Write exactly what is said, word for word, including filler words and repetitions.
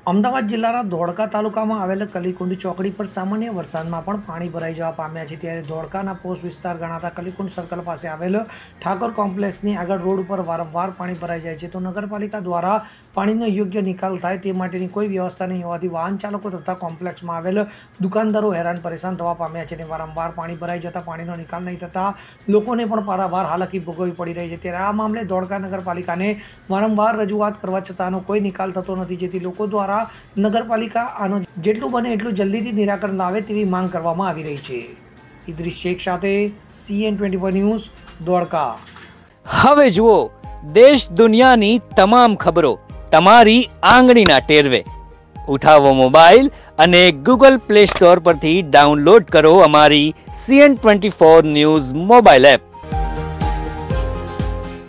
અમદાવાદ જિલ્લાના ધોળકા તાલુકામાં આવેલ કલીકુંડ ચોકડી પર સામાન્ય વરસાદમાં પણ પાણી ભરાઈ જવા પામ્યા છે। ત્યારે ધોળકાના પોસ્ટ વિસ્તાર ગણાતા કલીકુંડ સર્કલ પાસે આવેલ ઠાકોર કોમ્પ્લેક્સની આગળ રોડ ઉપર વારંવાર પાણી ભરાઈ જાય છે, તો નગરપાલિકા દ્વારા પાણીનો યોગ્ય નિકાલ થાય તે માટેની કોઈ વ્યવસ્થા નહીં હોવાથી વાહન ચાલકો તથા કોમ્પ્લેક્સમાં આવેલ દુકાનદારો હેરાન પરેશાન થવા પામ્યા છે અને વારંવાર પાણી ભરાઈ જતા પાણીનો નિકાલ નહીં થતા લોકોને પણ પારાવાર હાલાકી ભોગવવી પડી રહી છે। ત્યારે આ મામલે ધોળકા નગરપાલિકાને વારંવાર રજૂઆત કરવા છતાં આનો કોઈ નિકાલ થતો નથી, જેથી લોકો દ્વારા નગરપાલિકા આનો જેટલું બને એટલું જલ્દીથી નિરાકરણ લાવે તેવી માંગ કરવામાં આવી રહી છે। ઇદ્રીસ શેખ સાથે CN twenty four news Dholka. હવે જુઓ દેશ દુનિયાની તમામ ખબરો તમારી આંગળીના ટેરવે। ઉઠાવો મોબાઈલ અને ગૂગલ પ્લે સ્ટોર પરથી ડાઉનલોડ કરો અમારી CN twenty four news mobile app.